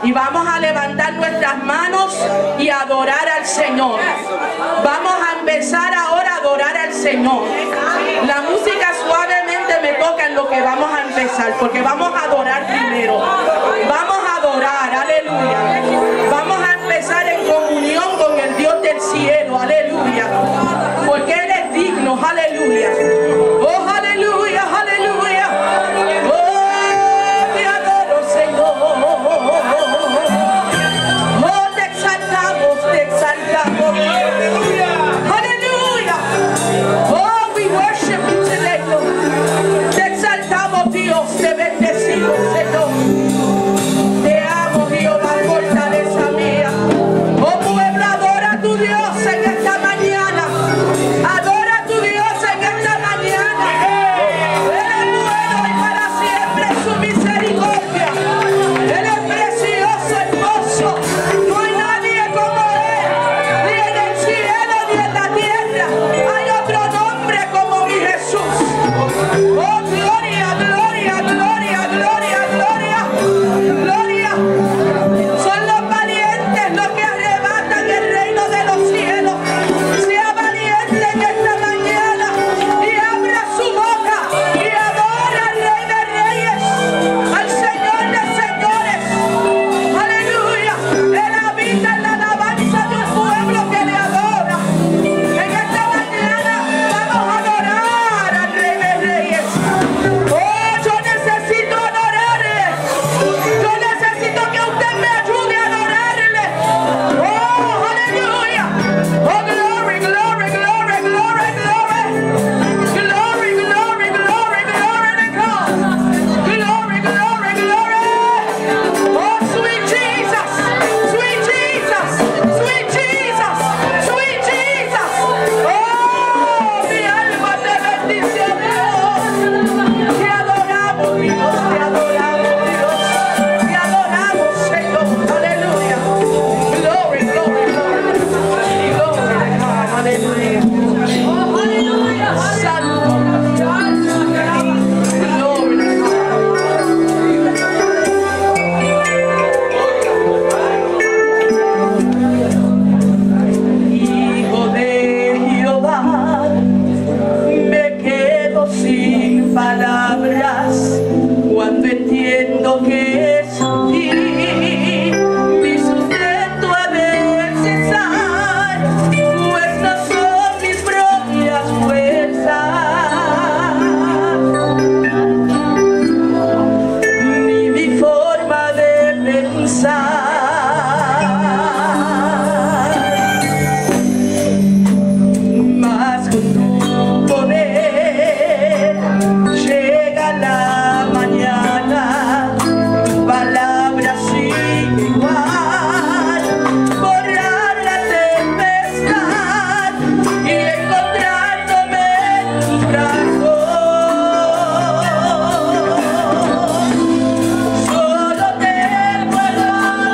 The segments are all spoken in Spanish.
Y vamos a levantar nuestras manos y adorar al Señor. Vamos a empezar ahora a adorar al Señor. La música suavemente me toca en lo que vamos a empezar, porque vamos a adorar primero. Vamos a adorar, aleluya. Vamos a empezar en comunión con el Dios del cielo, aleluya. Porque Él es digno, aleluya. Oh, aleluya, aleluya. Oh, te adoro, Señor. Oh, te exaltamos, te exaltamos. Aleluya. Oh, we worship you today, Lord. Te exaltamos, Dios, te bendecimos, Señor. Te amo, Jehová, fortaleza mía. Oh, pueblo, adora a tu Dios en esta mañana. Adora a tu Dios en esta mañana. Él es bueno y para siempre su misericordia. Él es precioso, hermoso. No hay nadie como Él, ni en el cielo ni en la tierra. Hay otro nombre como mi Jesús. Oh, gloria, gloria, gloria, gloria, gloria, gloria. Son los valientes los que arrebatan el reino de los cielos. Sea valiente en esta mañana y abra su boca y adora al Rey de Reyes, al Señor de Señores. Aleluya. Él habita en la alabanza de un pueblo que le adora. En esta mañana vamos a adorar al Rey de Reyes. Oh, yo necesito adorarle. Yo necesito que usted me ayude a adorarle. Oh, aleluya. Oh, glory, glory, glory, glory, glory. Glory, glory, glory, glory to God. Glory, glory, glory. Oh, sweet Jesus, sweet Jesus, sweet Jesus, sweet Jesus. Oh, mi alma te bendice, Dios. Te adoramos, Dios, te adoramos, Dios. Te adoramos, Señor. Aleluya. Glory, glory, glory. Glory to God. Aleluya. Oh, aleluya. Santo. Glory to God. Hijo de Jehová, me quedo sin palabras cuando entiendo que es en ti mi sustento ha de cesar, pues no son mis propias fuerzas ni mi forma de pensar. Mas con tu poder llega la mañana, tu palabra sin igual, borrar la tempestad y encontrándome en tus brazos. Solo te puedo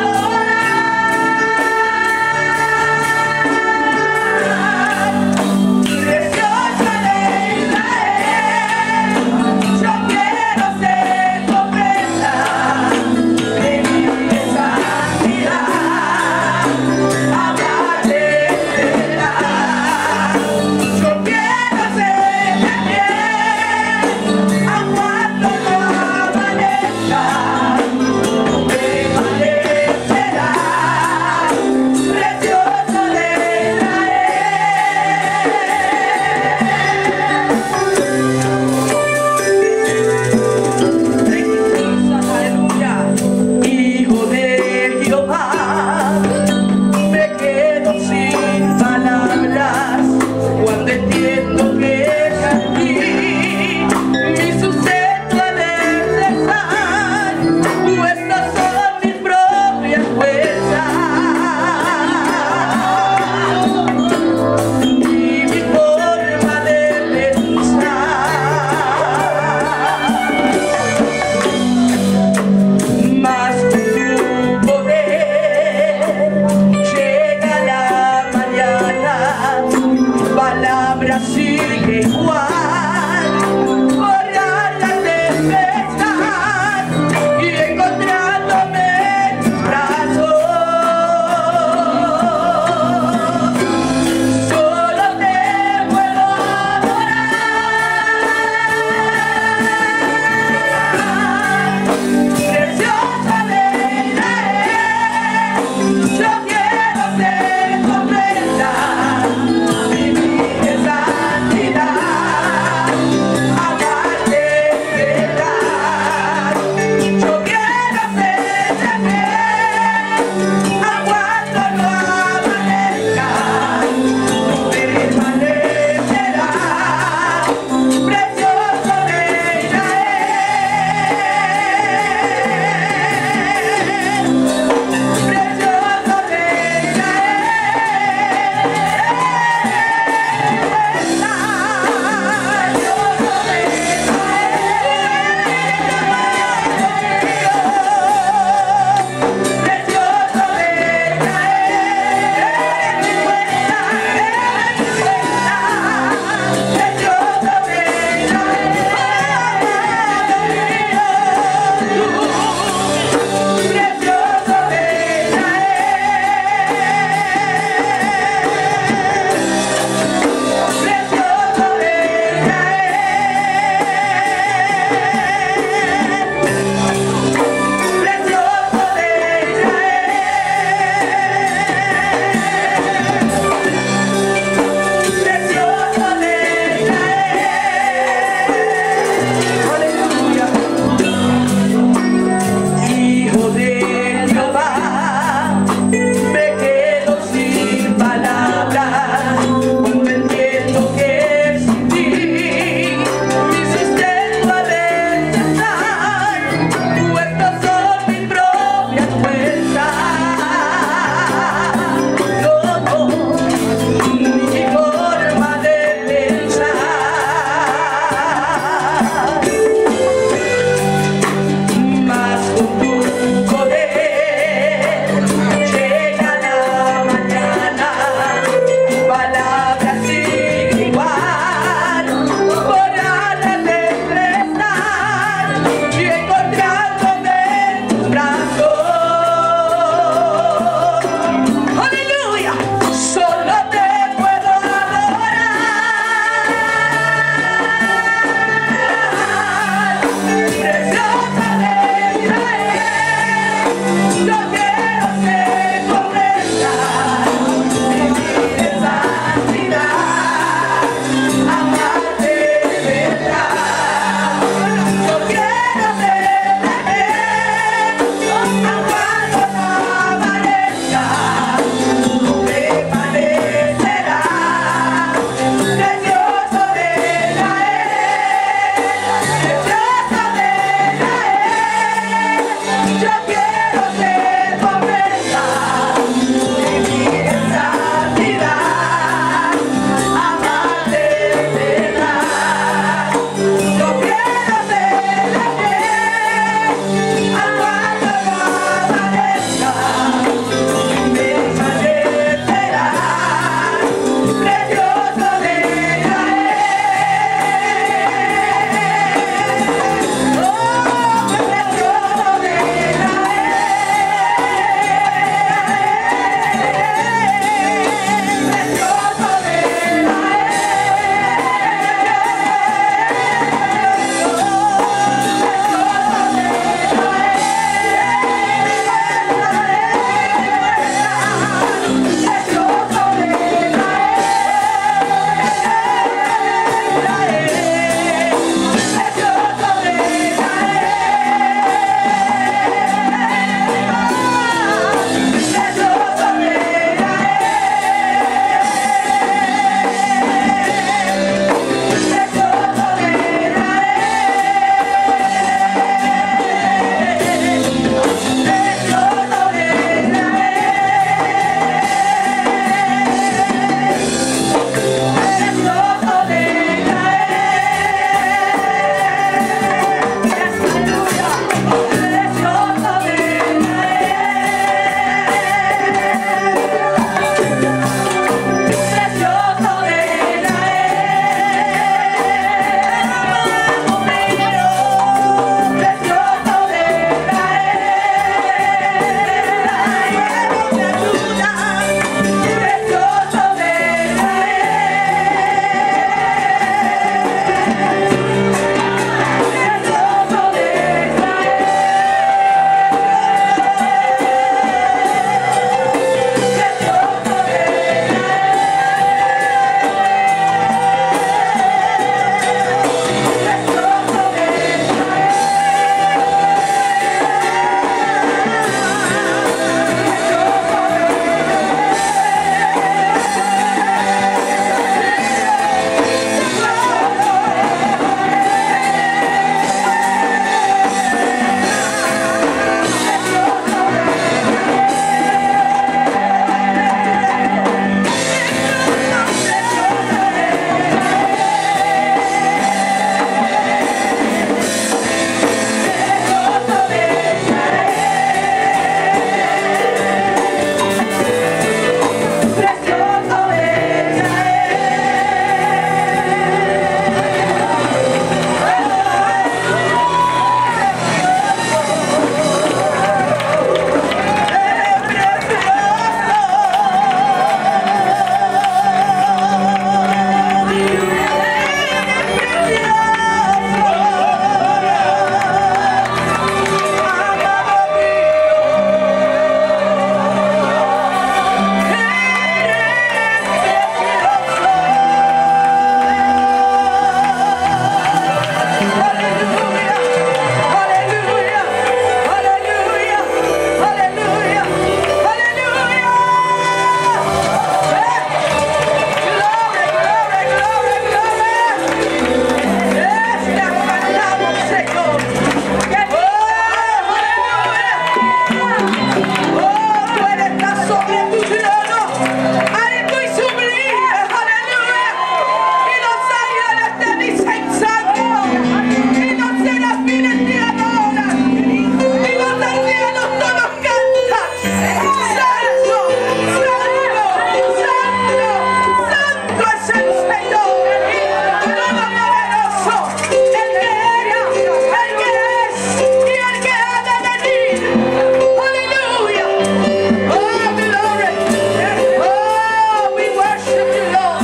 Oh, glory. Oh, we worship you, Lord.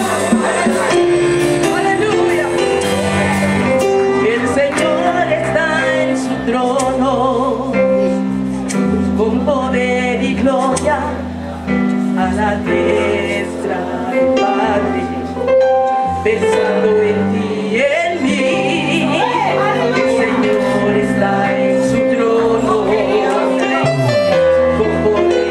Aleluya. El Señor está en su trono, con poder y gloria, a la diestra del Padre, pensando en ti y en mí. El Señor está en su trono, con poder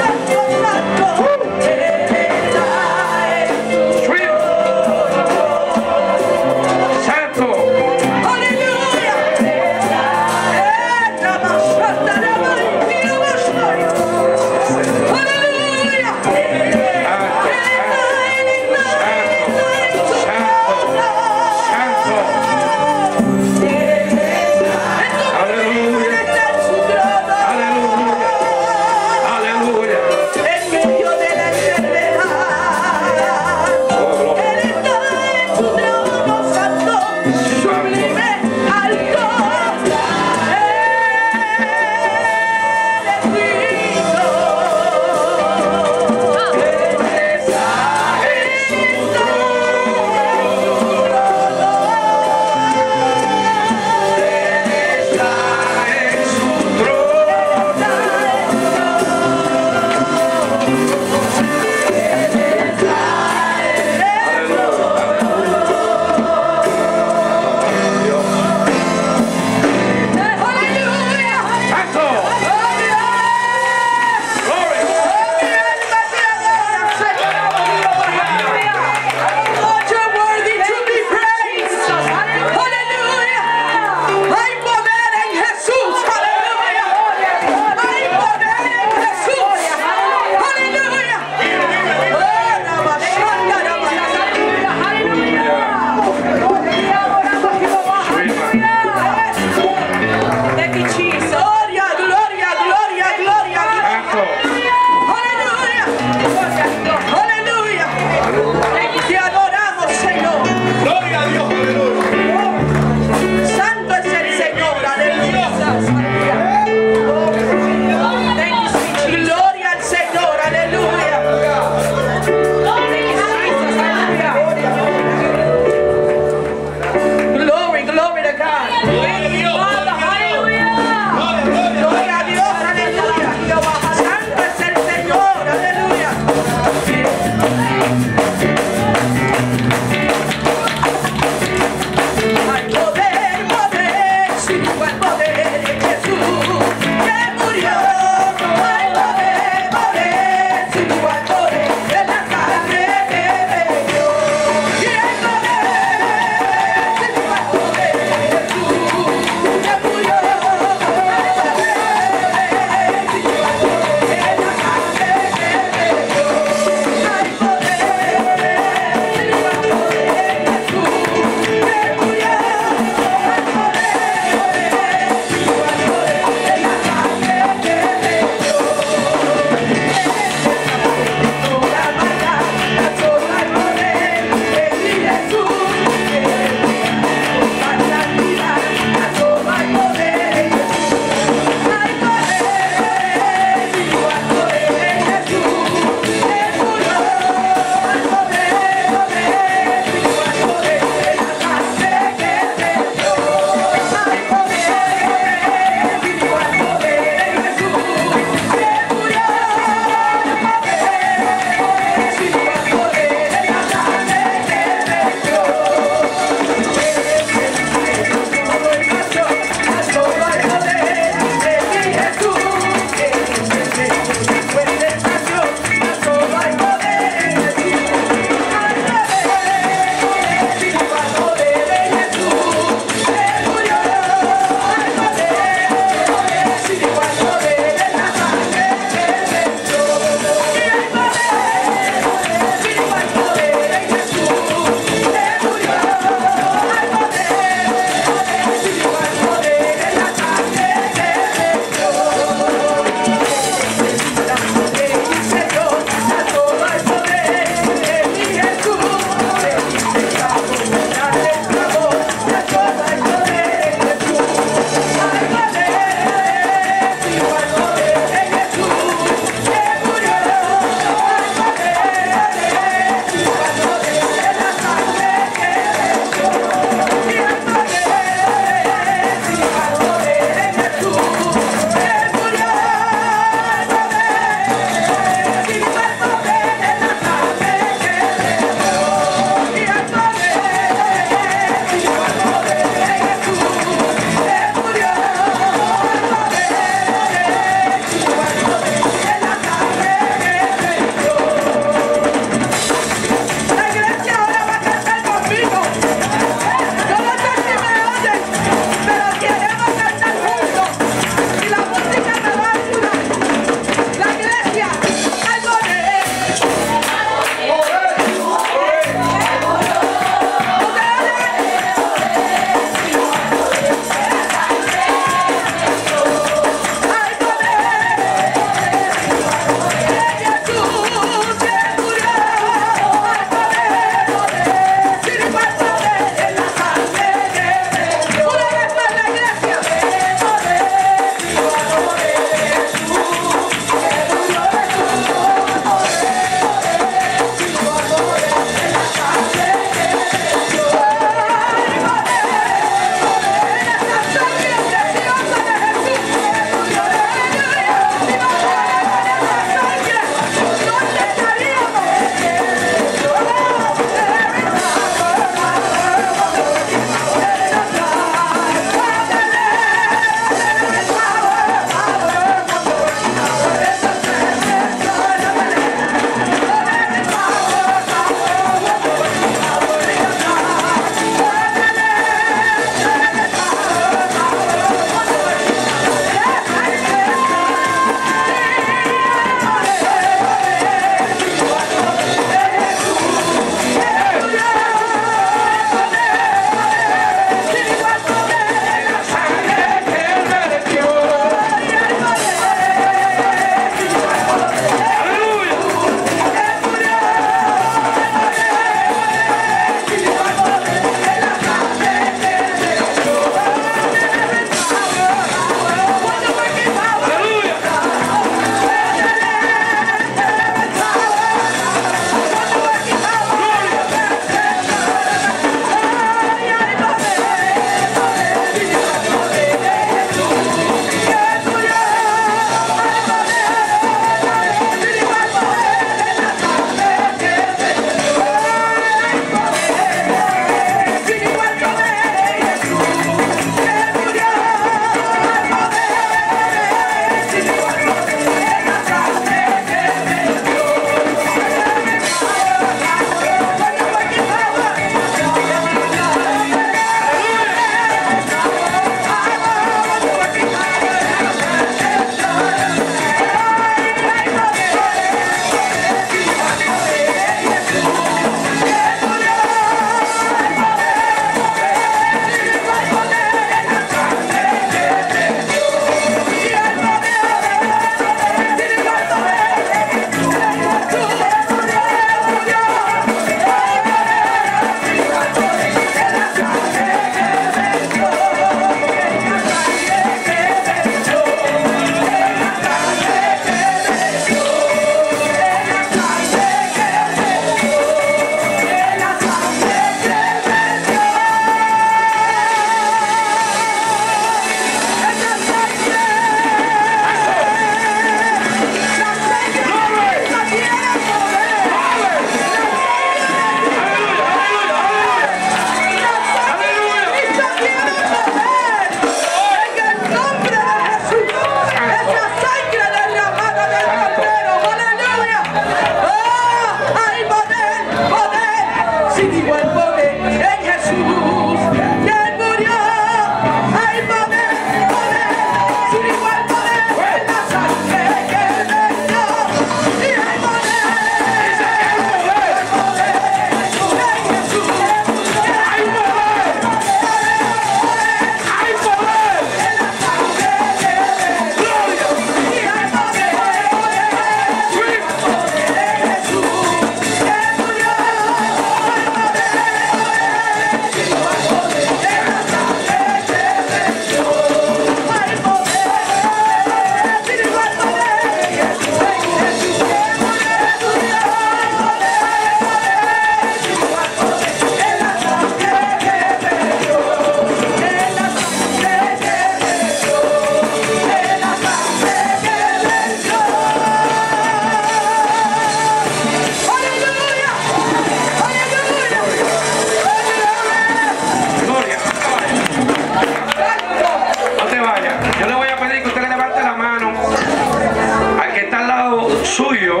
Dios.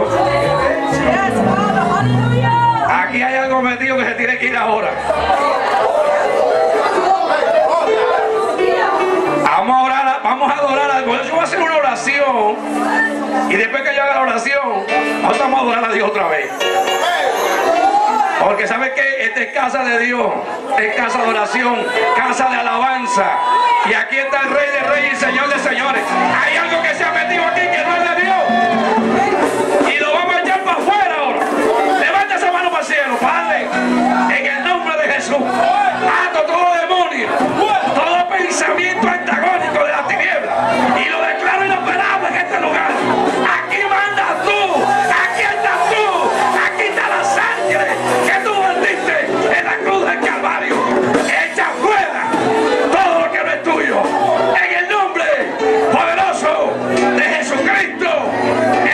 Aquí hay algo metido que se tiene que ir ahora. Vamos a adorar a Dios. Yo voy a hacer una oración. Y después que yo haga la oración, nosotros vamos a adorar a Dios otra vez. Porque ¿sabe qué? Esta es casa de Dios. Es casa de oración, casa de alabanza. Y aquí está el Rey de Reyes y Señor de Señores. Hay algo que se ha metido aquí que no es de Dios. Y lo vamos a echar para afuera ahora. Levanta esa mano para el cielo, Padre. En el nombre de Jesús. Ato todo demonio. Todo pensamiento antagónico de la tiniebla. Y lo declaro inoperable en este lugar. Aquí mandas tú. Aquí estás tú. Aquí está la sangre que tú vendiste en la cruz del Calvario. Echa fuera todo lo que no es tuyo. En el nombre poderoso de Jesucristo.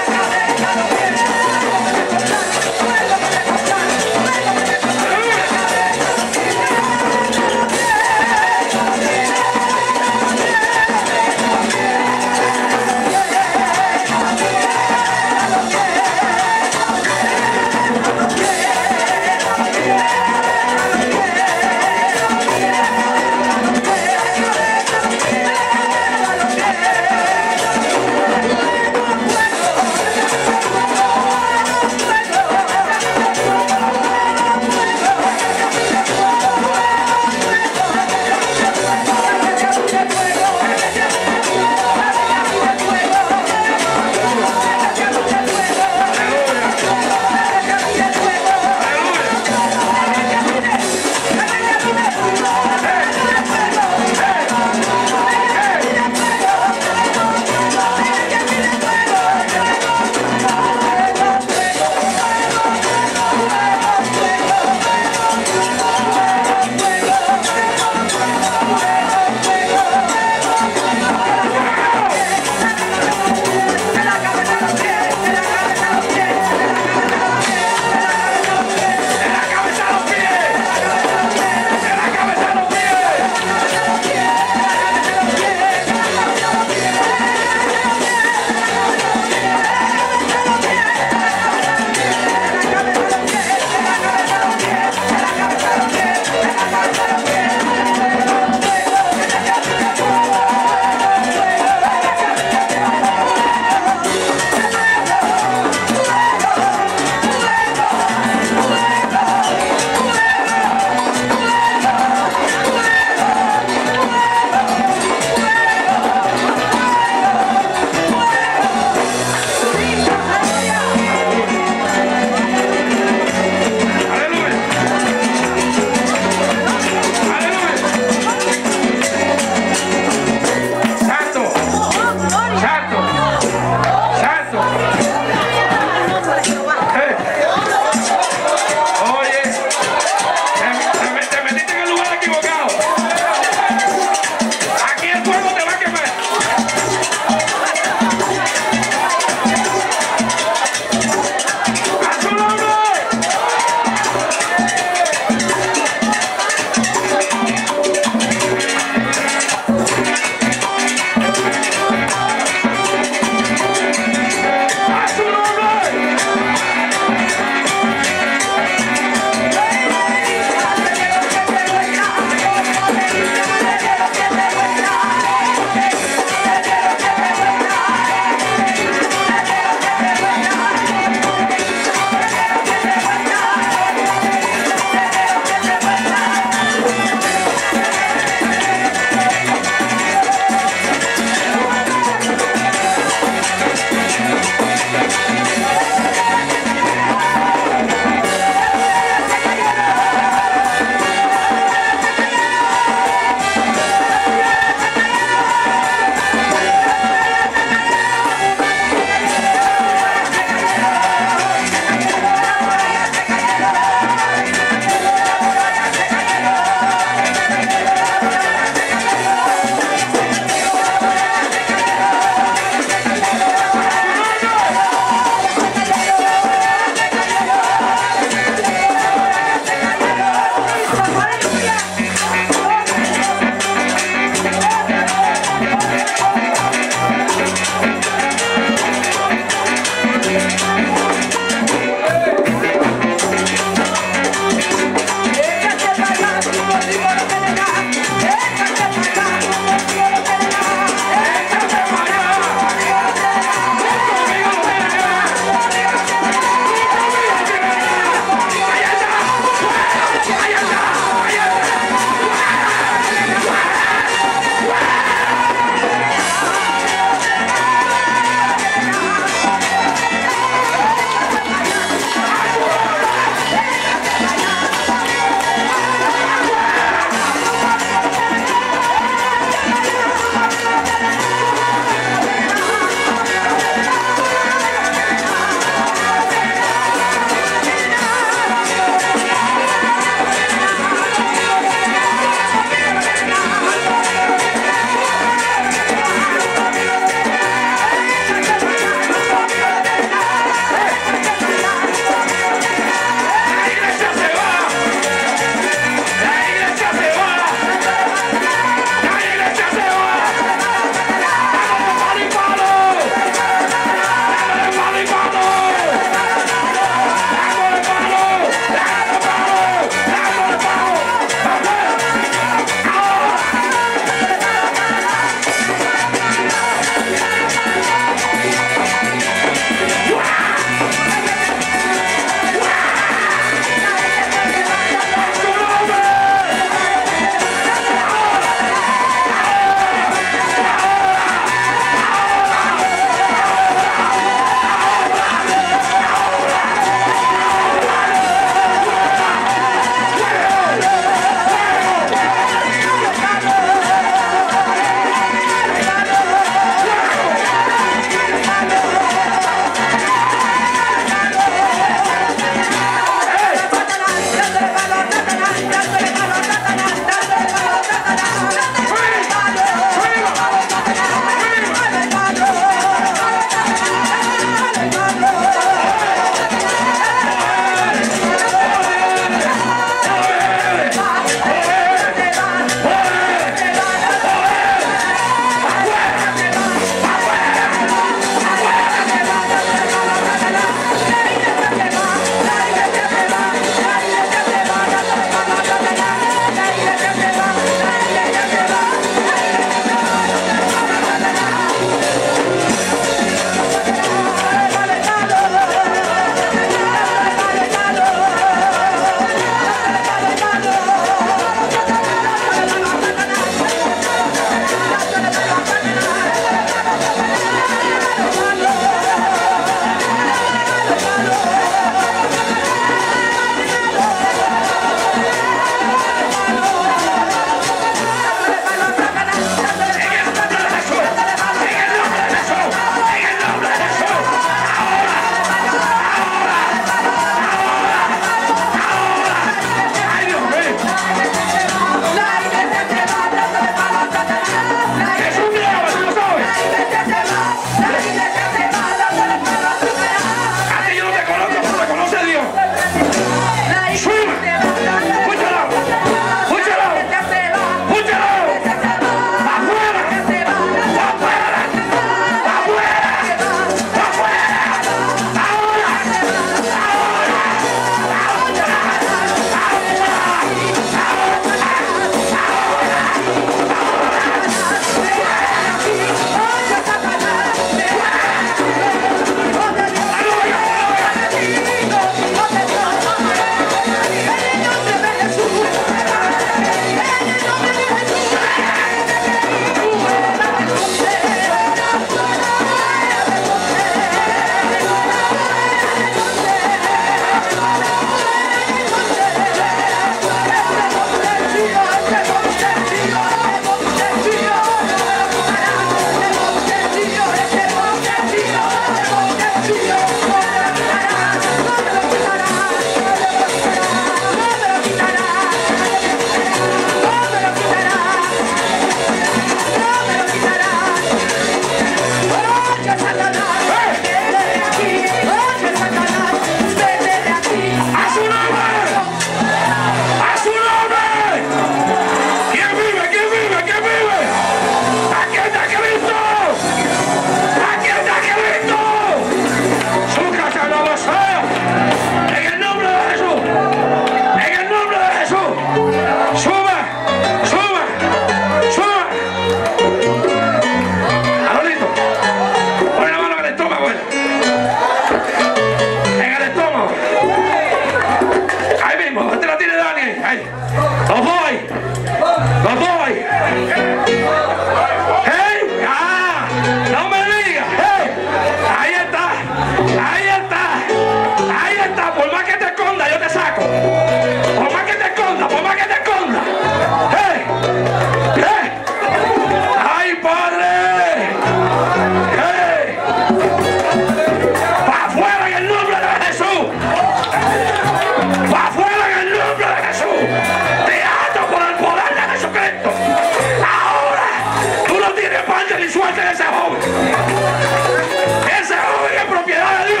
Amén, suelten ese joven. Ese joven es propiedad de Dios.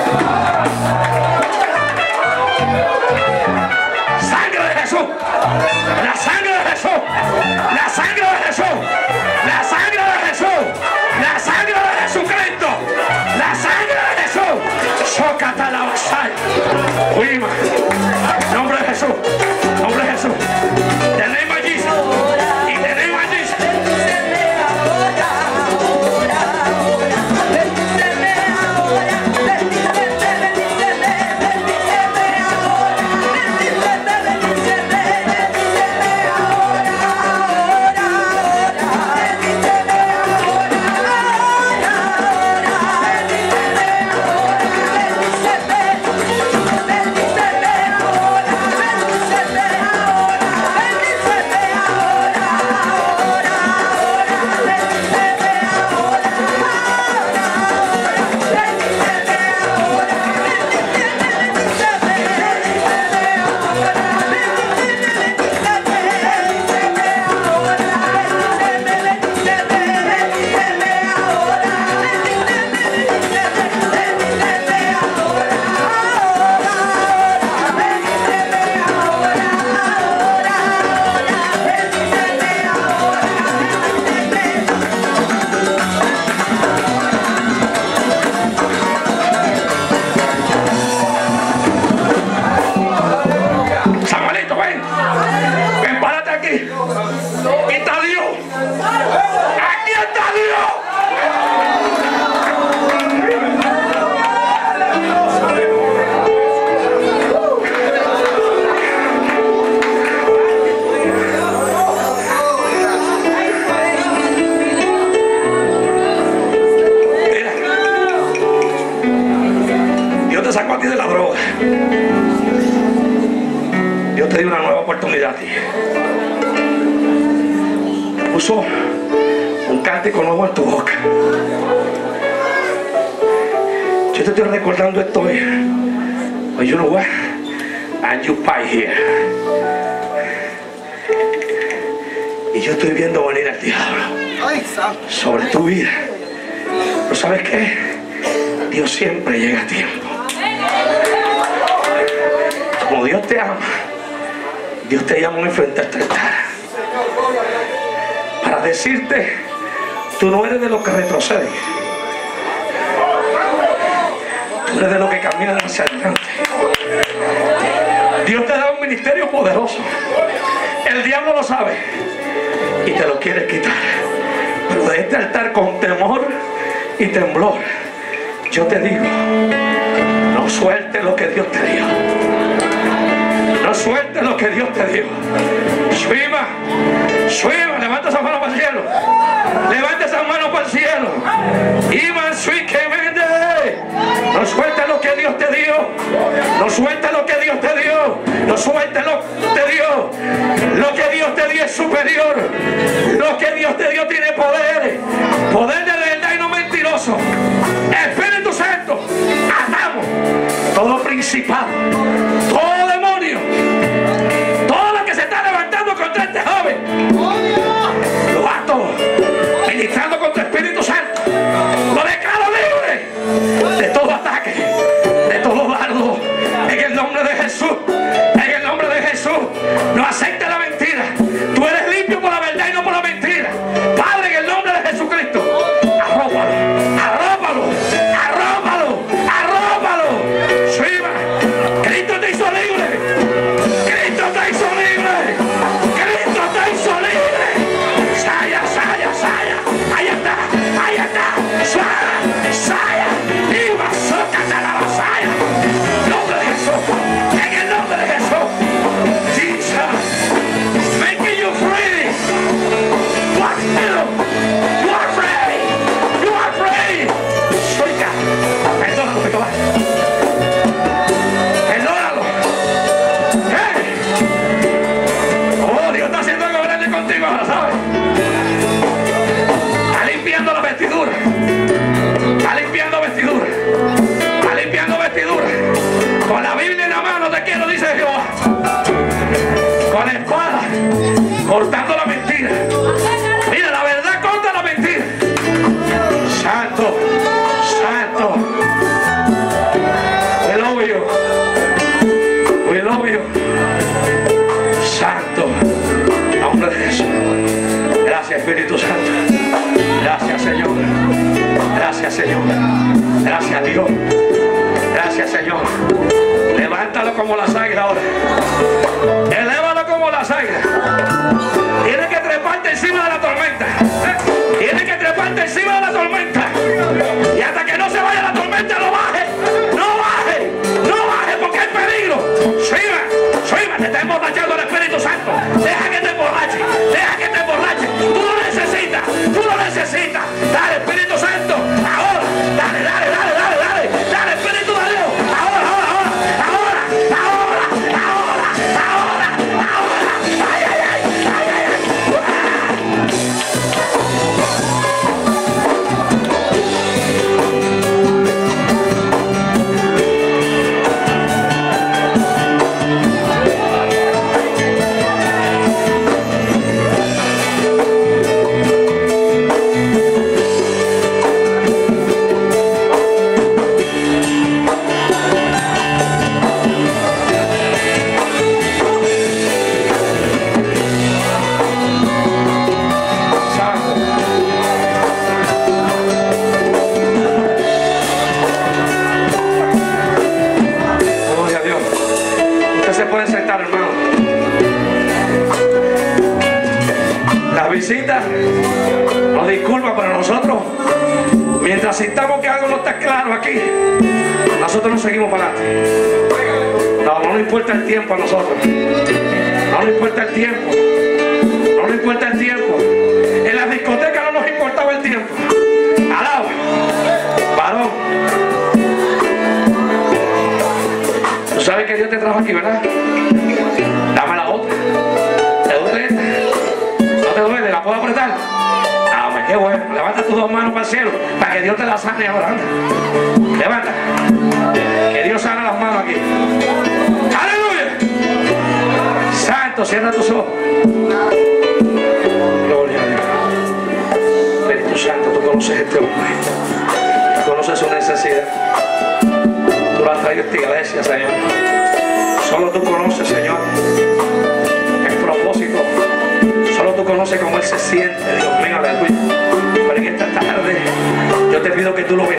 Sangre de Jesús. La sangre de Jesús. La sangre de Jesús. La sangre de Jesús. La sangre de Jesucristo. La sangre de Jesús. Sócata la basal. Uima. Nombre de Jesús. Nombre de Jesús. The name of Jesus. Y the name of Jesus. Puso un cántico nuevo en tu boca. Yo te estoy recordando esto hoy. But you know what? And you pie here. Y yo estoy viendo venir al diablo sobre tu vida. ¿Pero sabes qué? Dios siempre llega a tiempo. Como Dios te ama, Dios te llama a enfrentar este altar para decirte: tú no eres de los que retroceden, tú eres de los que caminan hacia adelante. Dios te da un ministerio poderoso. El diablo lo sabe y te lo quiere quitar, pero de este altar, con temor y temblor, yo te digo: no sueltes lo que Dios te dio. No sueltes lo que Dios te dio. Suima, suima, levanta esa mano para el cielo. Levanta esa mano para el cielo. Iman, sui, que vende. No sueltes lo que Dios te dio. No sueltes lo que Dios te dio. No sueltes lo que te dio. Lo que Dios te dio es superior. Lo que Dios te dio tiene poder. Poder de verdad y no mentiroso. Espíritu Santo, atamos todo principado, todo demonio, todo lo que se está levantando contra este joven. Lo ato, ministrando con tu Espíritu Santo. Lo declaro libre de todo ataque, de todo dardo, en el nombre de Jesús. En el nombre de Jesús. No aceptes la mentira. Tú eres limpio por la verdad y no por la mentira. Padre, en el nombre de Jesucristo, Gracias, Espíritu Santo. Gracias, Señor. Gracias, Señor. Gracias, Dios. Gracias, Señor. Levántalo como las águilas ahora. Elévalo como las águilas. Tienes que treparte encima de la tormenta. Tienes que treparte encima de la tormenta. Y hasta que no se vaya la tormenta, no baje. No baje. No baje porque hay peligro. Suima, te está emborrachando el Espíritu Santo. Deja que te emborrache. Deja que te emborrache. Tú lo necesitas. Tú lo necesitas. Dale, Espíritu Santo. Ahora. Dale, dale, dale, dale, dale. Dale, Espíritu de Dios. Ahora. Ay, ay, ay. Visita, nos disculpa, pero nosotros, mientras sintamos que algo no está claro aquí, nosotros nos seguimos para adelante. No nos importa el tiempo a nosotros. No nos importa el tiempo. No nos importa el tiempo. En la discoteca no nos importaba el tiempo. Alaba, varón. Tú sabes que Dios te trajo aquí, ¿verdad? Dame la otra. ¿Te duele esta? ¿No te duele? ¿La puedo apretar? Ah, pues qué bueno. Levanta tus dos manos para el cielo para que Dios te la sane ahora. Anda. Levanta. Que Dios sana las manos aquí. ¡Aleluya! Santo, cierra tus ojos. Gloria a Dios. Espíritu Santo, tú conoces este hombre. Tú conoces su necesidad. Tú lo has traído a esta iglesia, Señor. Solo tú conoces, Señor, el propósito. Solo tú conoces cómo Él se siente, Dios mío, aleluya. Pero en esta tarde, yo te pido que tú lo bendigas.